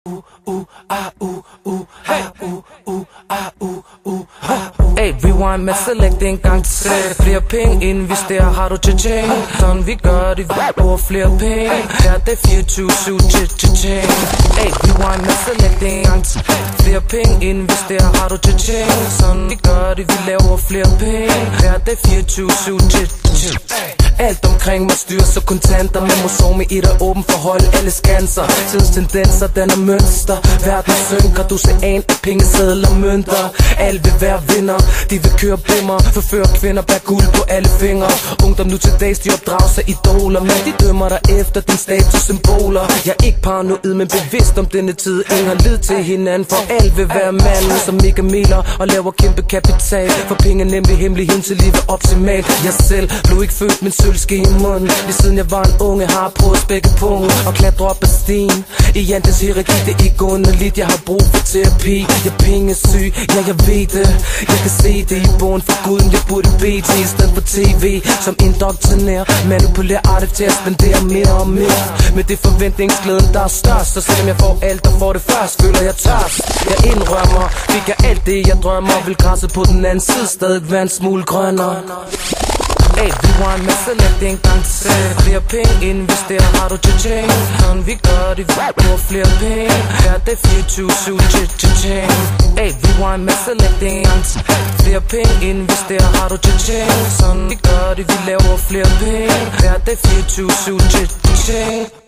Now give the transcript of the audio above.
Hey, rewind med select en gang til. Flere penge investerer, har du cha-ching. Sådan vi gør det, vi bruger flere penge. Her det 24/7 cha-ching. Hey, rewind med select en gang til. Flere penge investerer, har du cha-ching. Sådan vi gør det, vi laver flere penge. Her det 24/7 cha-ching. Alt omkring mig styrer så kontanter. Med mosom i et og åben forhold, alle skanser. Tidens tendenser, den er mønster. Verden synker, du ser an af pengesedler mønter. Alle vil være vinder, de vil køre bimmer. Forføre kvinder, bær guld på alle fingre. Ungdom nu til dags, de opdrager sig idoler. Men de dømmer dig efter din statussymboler. Jeg er ikke paranoid, men bevidst om denne tid. Ingen har lid til hinanden, for alle vil være manden. Som Mika Miler og laver kæmpe kapital. For penge er nemlig hemmeligheden til livet optimalt. Jeg selv blev ikke født, men sølvske i munden. Lige siden jeg var en unge, har jeg prøvet spække pungen og klatre op ad stien. I Jantes hierarki, det er ikke underligt. Jeg har brug for terapi. Jeg er pengesyg, ja jeg ved det. Jeg kan se det i bogen for guden. Jeg burde bede til i stedet for tv. Som indoktrinær, manipulær art til at spendere mere og mere. Men det er forventningsglæden, der er størst. Så selvom jeg får alt og får det først, føler jeg tørst. Jeg indrømmer, fik jeg alt det jeg drømmer. Vil græsset på den anden side stadig være en smule grønnere. Hey, rewind med select en gang til. Flere penge investerer, har du cha-ching. Sådan vi gør det, vi bruger flere penge. Her det 24/7 cha-ching. Hey, rewind med select en gang til. Flere penge investerer, har du cha-ching. Sådan vi gør det, vi laver flere penge. Her det 24/7 cha-ching.